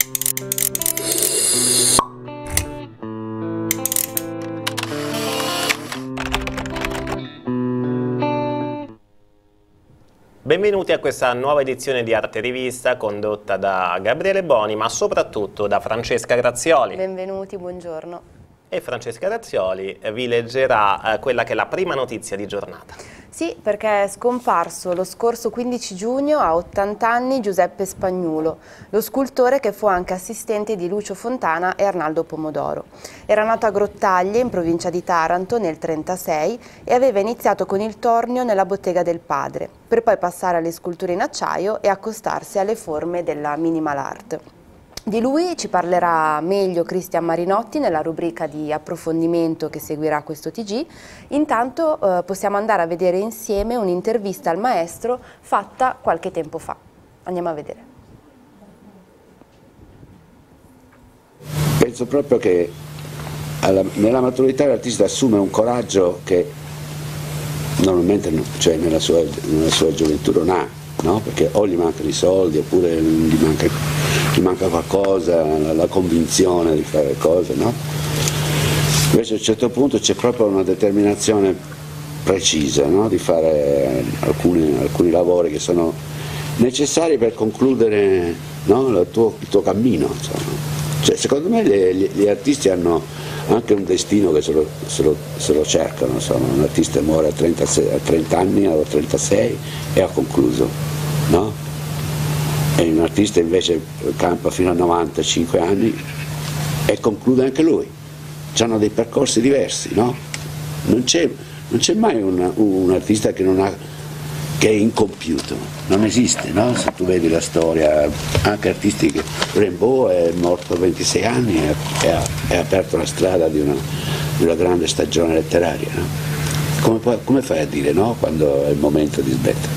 Benvenuti a questa nuova edizione di Arte Rivista condotta da Gabriele Boni, ma soprattutto da Francesca Grazioli. Benvenuti, buongiorno. E Francesca Grazioli vi leggerà quella che è la prima notizia di giornata. Sì, perché è scomparso lo scorso 15 giugno a 80 anni Giuseppe Spagnuolo, lo scultore che fu anche assistente di Lucio Fontana e Arnaldo Pomodoro. Era nato a Grottaglie, in provincia di Taranto, nel 1936 e aveva iniziato con il tornio nella bottega del padre, per poi passare alle sculture in acciaio e accostarsi alle forme della minimal art. Di lui ci parlerà meglio Cristian Marinotti nella rubrica di approfondimento che seguirà questo TG. Intanto possiamo andare a vedere insieme un'intervista al maestro fatta qualche tempo fa. Andiamo a vedere. Penso proprio che nella maturità l'artista assume un coraggio che normalmente cioè nella sua gioventù non ha. No? Perché o gli mancano i soldi oppure gli manca qualcosa, la convinzione di fare cose, no? Invece a un certo punto c'è proprio una determinazione precisa, no? Di fare alcuni lavori che sono necessari per concludere, no? il tuo cammino. Cioè, secondo me gli artisti hanno anche un destino che se lo cercano, insomma. Un artista muore a 30 anni o a 36 e ha concluso, no? E un artista invece campa fino a 95 anni e conclude anche lui. Hanno dei percorsi diversi, no? Non c'è mai un artista che è incompiuto, non esiste, no? Se tu vedi la storia, anche artistiche, Rimbaud è morto a 26 anni e ha aperto la strada di una grande stagione letteraria, no? Come fai a dire no quando è il momento di smettere?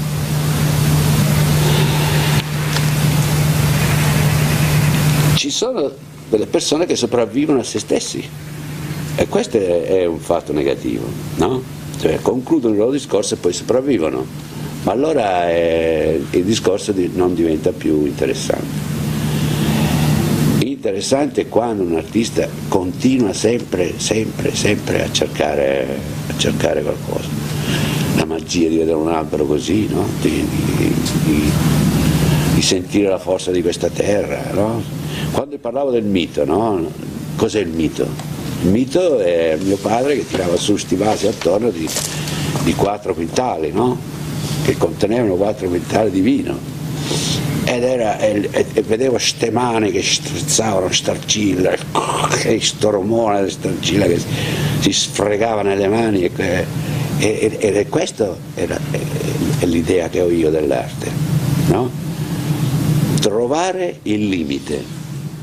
Ci sono delle persone che sopravvivono a se stessi e questo è un fatto negativo, no? Cioè concludono il loro discorso e poi sopravvivono. Ma allora il discorso non diventa più interessante. Interessante è quando un artista continua sempre a cercare qualcosa. La magia di vedere un albero così, no? di sentire la forza di questa terra. No? Quando parlavo del mito, no? Cos'è il mito? Il mito è mio padre che tirava su sti vasi attorno di 4 quintali, no? Che contenevano 4 quintali di vino e vedevo ste mani che strizzavano starcilla e sto rumore di starcilla che si sfregava nelle mani e questo è l'idea che ho io dell'arte, no? Trovare il limite.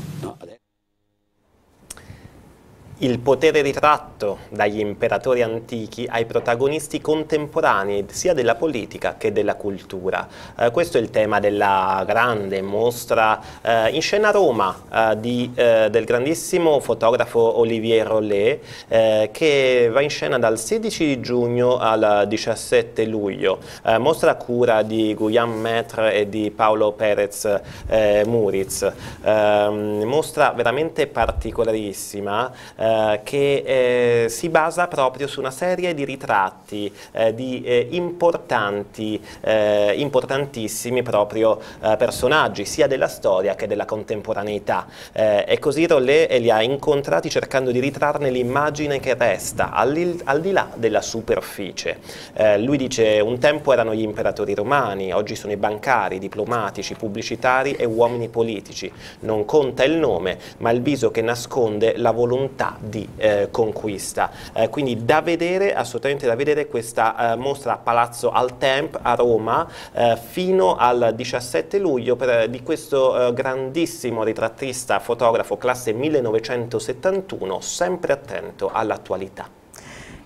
Il potere ritratto dagli imperatori antichi ai protagonisti contemporanei sia della politica che della cultura. Questo è il tema della grande mostra in scena a Roma del grandissimo fotografo Olivier Rollet che va in scena dal 16 giugno al 17 luglio. Mostra a cura di Guillaume Maître e di Paolo Perez Muriz. Mostra veramente particolarissima che si basa proprio su una serie di ritratti di importantissimi proprio personaggi sia della storia che della contemporaneità e così Rollet li ha incontrati cercando di ritrarne l'immagine che resta al di là della superficie. Lui dice: un tempo erano gli imperatori romani, oggi sono i bancari, i diplomatici, i pubblicitari e uomini politici. Non conta il nome ma il viso che nasconde la volontà di conquista. Quindi da vedere, assolutamente da vedere questa mostra a Palazzo Altemp a Roma fino al 17 luglio di questo grandissimo ritrattista fotografo classe 1971, sempre attento all'attualità.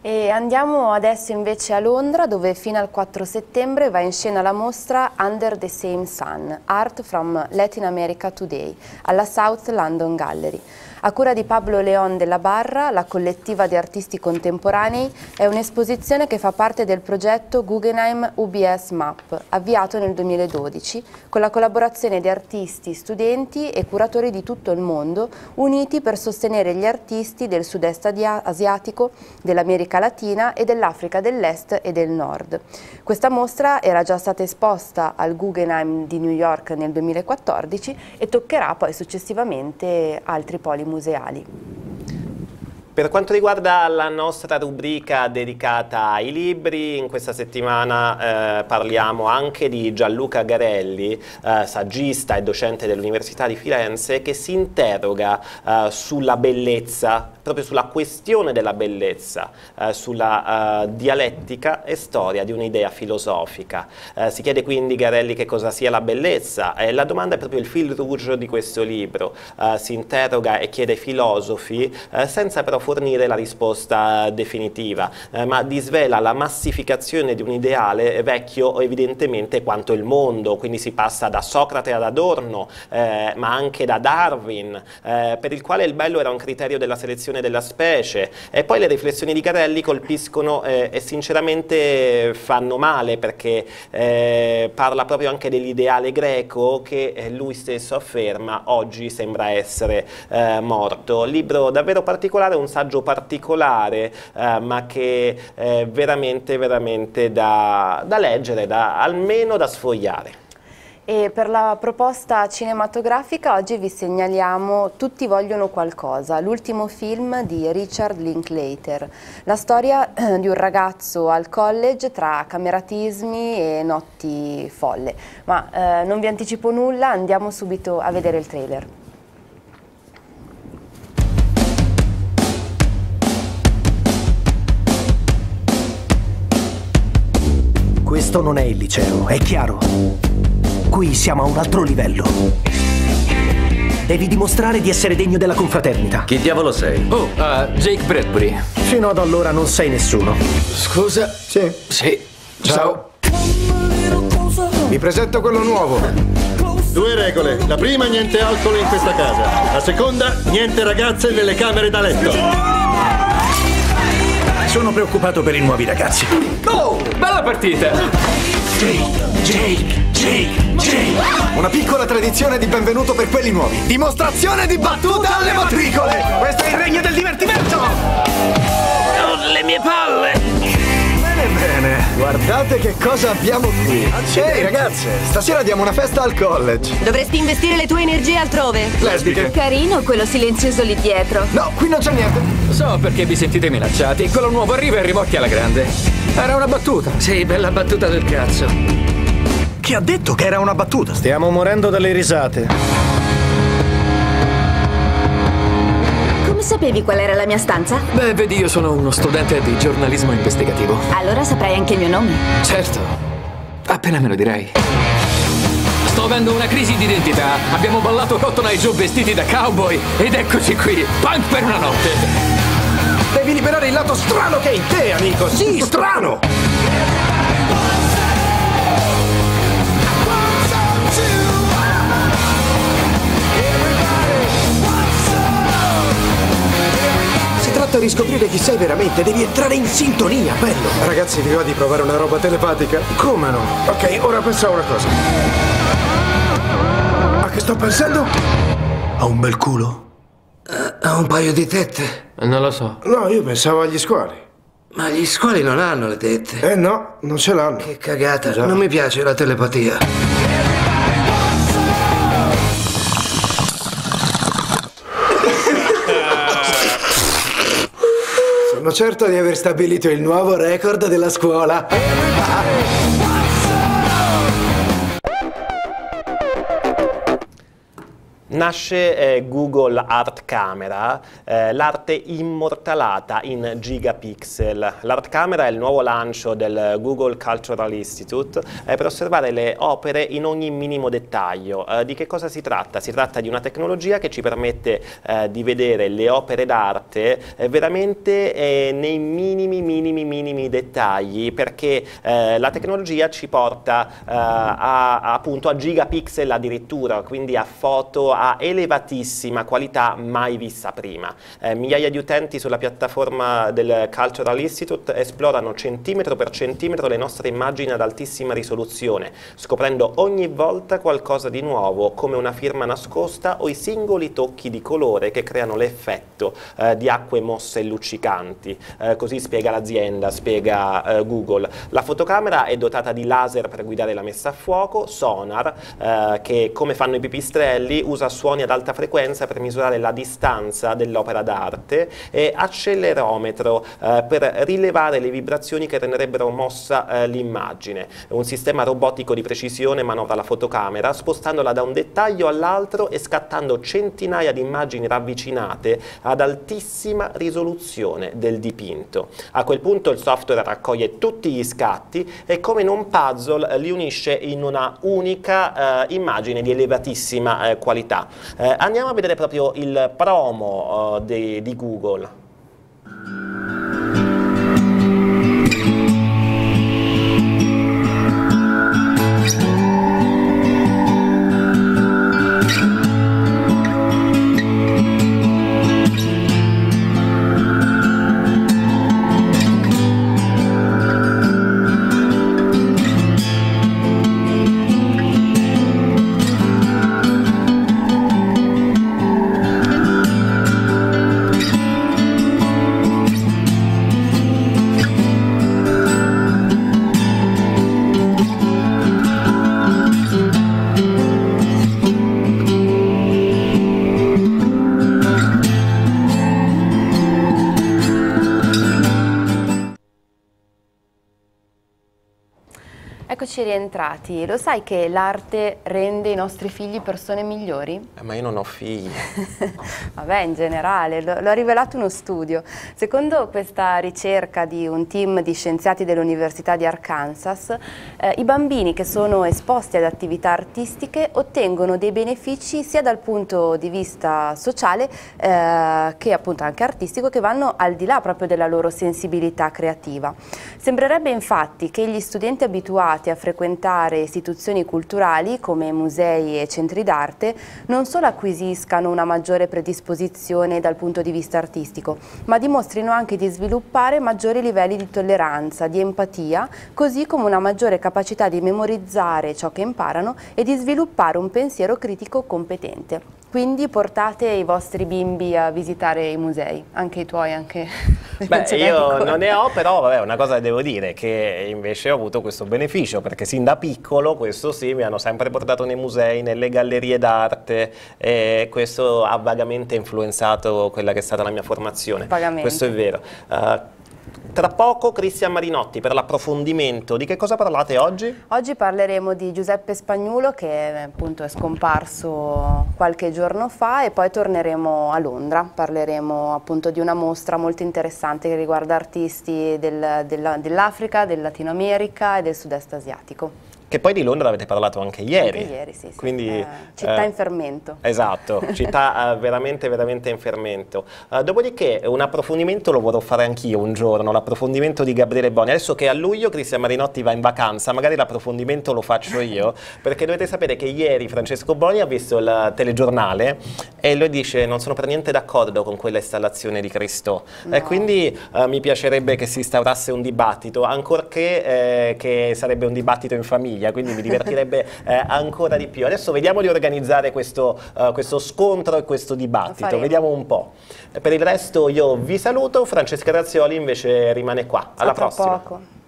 E andiamo adesso invece a Londra, dove fino al 4 settembre va in scena la mostra Under the Same Sun, Art from Latin America Today, alla South London Gallery. A cura di Pablo León della Barra, la collettiva di artisti contemporanei, è un'esposizione che fa parte del progetto Guggenheim UBS MAP, avviato nel 2012, con la collaborazione di artisti, studenti e curatori di tutto il mondo, uniti per sostenere gli artisti del sud-est asiatico, dell'America Latina e dell'Africa dell'Est e del Nord. Questa mostra era già stata esposta al Guggenheim di New York nel 2014 e toccherà poi successivamente altri poli museali. Per quanto riguarda la nostra rubrica dedicata ai libri, in questa settimana parliamo anche di Gianluca Garelli, saggista e docente dell'Università di Firenze, che si interroga sulla bellezza, proprio sulla questione della bellezza, sulla dialettica e storia di un'idea filosofica. Si chiede quindi Garelli che cosa sia la bellezza, e la domanda è proprio il fil rouge di questo libro. Si interroga e chiede ai filosofi senza però fornire la risposta definitiva, ma disvela la massificazione di un ideale vecchio evidentemente quanto il mondo, quindi si passa da Socrate ad Adorno, ma anche da Darwin, per il quale il bello era un criterio della selezione della specie, e poi le riflessioni di Garelli colpiscono e sinceramente fanno male, perché parla proprio anche dell'ideale greco che lui stesso afferma oggi sembra essere morto. Libro davvero particolare, un saggio particolare, ma che è veramente da leggere, almeno da sfogliare. E per la proposta cinematografica oggi vi segnaliamo Tutti vogliono qualcosa, l'ultimo film di Richard Linklater, la storia di un ragazzo al college tra cameratismi e notti folle. Ma non vi anticipo nulla, andiamo subito a vedere il trailer. Questo non è il liceo, è chiaro? Qui siamo a un altro livello. Devi dimostrare di essere degno della confraternita. Chi diavolo sei? Oh, Jake Bradbury. Fino ad allora non sei nessuno. Scusa? Sì. Sì. Ciao. Vi presento quello nuovo. 2 regole. La prima, niente alcol in questa casa. La seconda, niente ragazze nelle camere da letto. Sono preoccupato per i nuovi ragazzi. Oh, bella partita. Jake. Una piccola tradizione di benvenuto per quelli nuovi. Dimostrazione di battuta alle matricole. Questo è il regno del divertimento. Oh, le mie palle. Bene, guardate che cosa abbiamo qui. Ehi ragazze, stasera diamo una festa al college. Dovresti investire le tue energie altrove. Lesbiche. Carino quello silenzioso lì dietro. No, qui non c'è niente. So perché vi sentite minacciati. Quello nuovo arriva e rimorchia alla grande. Era una battuta. Sì, bella battuta del cazzo. Chi ha detto che era una battuta? Stiamo morendo dalle risate. Come sapevi qual era la mia stanza? Beh, vedi, io sono uno studente di giornalismo investigativo. Allora saprai anche il mio nome. Certo. Appena me lo direi. Sto avendo una crisi di identità. Abbiamo ballato Cotton Eye Joe vestiti da cowboy ed eccoci qui. Punk per una notte. Devi liberare il lato strano che è in te, amico. Sì, strano. Si tratta di scoprire chi sei veramente. Devi entrare in sintonia, bello. Ragazzi, vi va di provare una roba telepatica? Come no? Ok, ora pensa a una cosa. A che sto pensando? Ha un bel culo? Ha un paio di tette. Non lo so. No, io pensavo agli squali. Ma gli squali non hanno le tette. No, non ce l'hanno. Che cagata. Già. Non mi piace la telepatia. Sono certo di aver stabilito il nuovo record della scuola. Nasce Google Art Camera, l'arte immortalata in gigapixel. L'Art Camera è il nuovo lancio del Google Cultural Institute per osservare le opere in ogni minimo dettaglio. Di che cosa si tratta? Si tratta di una tecnologia che ci permette di vedere le opere d'arte veramente nei minimi dettagli, perché la tecnologia ci porta appunto a gigapixel addirittura, quindi a foto a elevatissima qualità mai vista prima. Migliaia di utenti sulla piattaforma del Cultural Institute esplorano centimetro per centimetro le nostre immagini ad altissima risoluzione, scoprendo ogni volta qualcosa di nuovo, come una firma nascosta o i singoli tocchi di colore che creano l'effetto di acque mosse e luccicanti. Così spiega l'azienda, spiega Google. La fotocamera è dotata di laser per guidare la messa a fuoco, sonar che, come fanno i pipistrelli, usa suoni ad alta frequenza per misurare la distanza dell'opera d'arte, e accelerometro per rilevare le vibrazioni che renderebbero mossa l'immagine. Un sistema robotico di precisione manovra la fotocamera, spostandola da un dettaglio all'altro e scattando centinaia di immagini ravvicinate ad altissima risoluzione del dipinto. A quel punto il software raccoglie tutti gli scatti e, come in un puzzle, li unisce in una unica immagine di elevatissima qualità. Andiamo a vedere proprio il promo di Google. Eccoci rientrati. Lo sai che l'arte rende i nostri figli persone migliori? Ma io non ho figli. Vabbè, in generale, lo ha rivelato uno studio. Secondo questa ricerca di un team di scienziati dell'Università di Arkansas, i bambini che sono esposti ad attività artistiche ottengono dei benefici sia dal punto di vista sociale che appunto anche artistico, che vanno al di là proprio della loro sensibilità creativa. Sembrerebbe infatti che gli studenti abituati a frequentare istituzioni culturali come musei e centri d'arte non solo acquisiscano una maggiore predisposizione dal punto di vista artistico, ma dimostrino anche di sviluppare maggiori livelli di tolleranza, di empatia, così come una maggiore capacità di memorizzare ciò che imparano e di sviluppare un pensiero critico competente. Quindi portate i vostri bimbi a visitare i musei, anche i tuoi, anche... Beh, io non ne ho, però vabbè, una cosa devo dire, che invece ho avuto questo beneficio, perché sin da piccolo, questo sì, mi hanno sempre portato nei musei, nelle gallerie d'arte, e questo ha vagamente influenzato quella che è stata la mia formazione. Vagamente. Questo è vero. Tra poco Cristian Marinotti per l'approfondimento. Di che cosa parlate oggi? Oggi parleremo di Giuseppe Spagnuolo, che appunto è scomparso qualche giorno fa, e poi torneremo a Londra. Parleremo appunto di una mostra molto interessante che riguarda artisti dell'Africa, del Latino America e del sud-est asiatico. Che poi di Londra avete parlato anche ieri. Anche ieri, sì. Quindi, città in fermento. Esatto, città veramente in fermento. Dopodiché un approfondimento lo vorrò fare anch'io un giorno, l'approfondimento di Gabriele Boni. Adesso che a luglio Cristian Marinotti va in vacanza, magari l'approfondimento lo faccio io, perché dovete sapere che ieri Francesco Boni ha visto il telegiornale e lui dice: non sono per niente d'accordo con quella installazione di Cristo. No. E quindi mi piacerebbe che si instaurasse un dibattito, ancorché che sarebbe un dibattito in famiglia, quindi mi divertirebbe ancora di più. Adesso vediamo di organizzare questo scontro e questo dibattito, vediamo un po'. Per il resto io vi saluto, Francesca Razzioli invece rimane qua. Alla prossima. Tra poco.